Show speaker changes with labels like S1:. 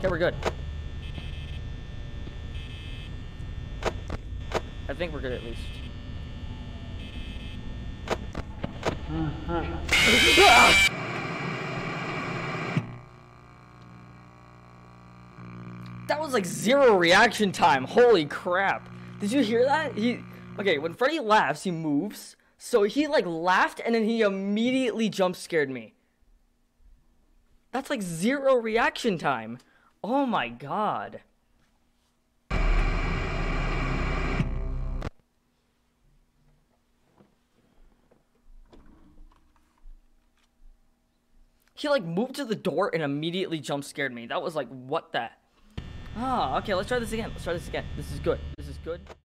S1: Okay, we're good. I think we're good at least. That was like 0 reaction time. Holy crap. Did you hear that? Okay, when Freddy laughs, he moves. So he like laughed and then he immediately jump scared me. That's like 0 reaction time. Oh my god. He like moved to the door and immediately jump scared me. That was like, what the? Ah, okay, let's try this again. Let's try this again. This is good. This is good.